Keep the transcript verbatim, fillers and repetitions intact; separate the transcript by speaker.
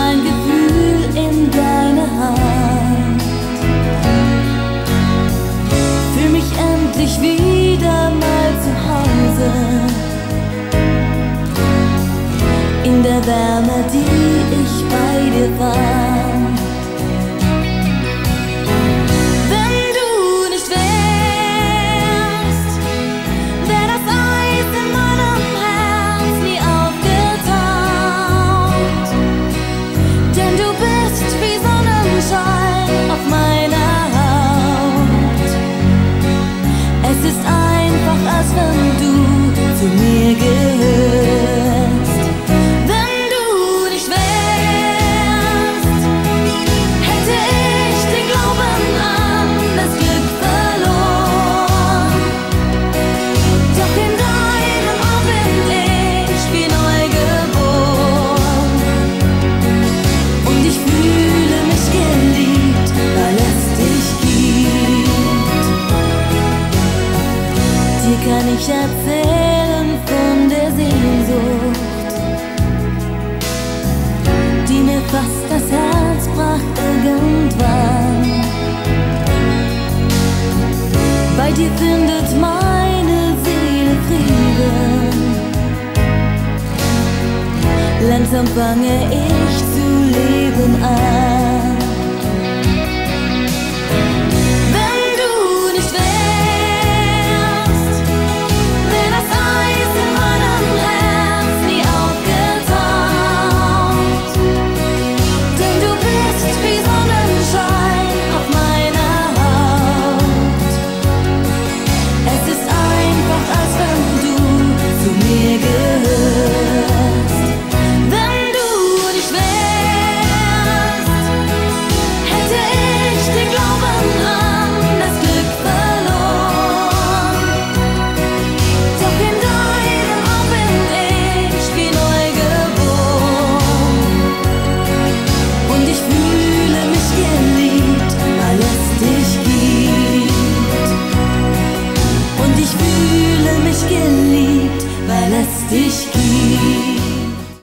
Speaker 1: ein Gefühl in deine Hand. Fühl mich endlich wieder mal zu Hause, in der Wärme, die ich bei dir fand. Es ist einfach, als wenn du zu mir gehörst. Wenn du nicht wärst, hätte ich den Glauben an das Glück verloren. Doch in deinem Arm bin ich wie neu geboren. Und ich fühle mich geliebt, weil es dich gibt. Dir kann ich erzählen von der Sehnsucht, die mir fast das Herz brach irgendwann. Bei dir findet meine Seele Frieden. Langsam fange ich